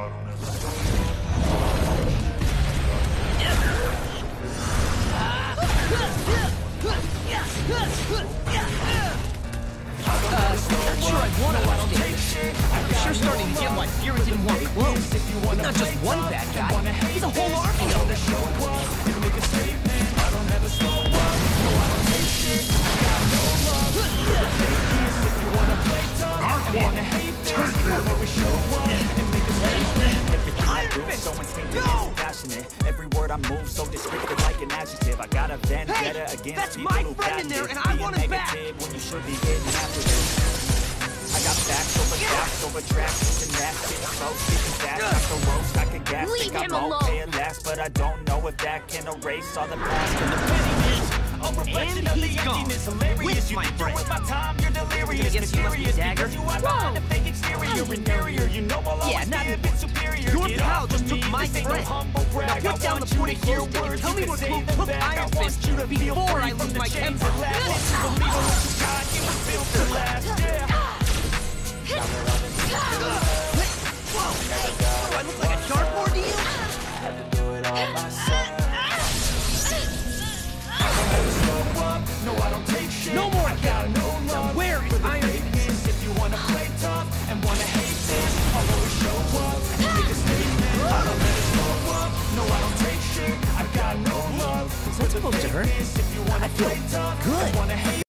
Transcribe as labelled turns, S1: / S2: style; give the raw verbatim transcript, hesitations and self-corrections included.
S1: Sure, I want to understand this. I'm sure starting to get why Fury didn't want clothes. He's not just one bad guy, he's a whole army of them.
S2: Every word I move so descriptive like an adjective. I got a vendetta
S1: Hey,
S2: against
S1: that's
S2: people
S1: my
S2: who
S1: friend in there, and I
S2: being
S1: want him back.
S2: negative when you should be getting after this. I got facts over facts over tracks and that shit so speaking fast. I can roast, I can gas,
S1: Leave
S2: think
S1: him
S2: I'm
S1: alone.
S2: okay at last, but I don't know if that can erase all the past. And the pettiness, a reflection of the emptiness, hilarious. You think you're with my time, you're delirious, mysterious, because you are behind the fake exterior, inferior. You know I'll always be a bit superior.
S1: Your pal just took my friend. Now put down the point of close stick and tell me what Cloak took Iron Fist before I lose my temper. Whoa! Hey, what do I look like, a cardboard to you? No more killing! Now where is Iron Fist?
S2: If you wanna play tough and wanna hate this, I'll always show up and make a statement. I don't let it slow up, no I don't take shit, I got no love.
S1: Is that supposed to hurt?
S2: If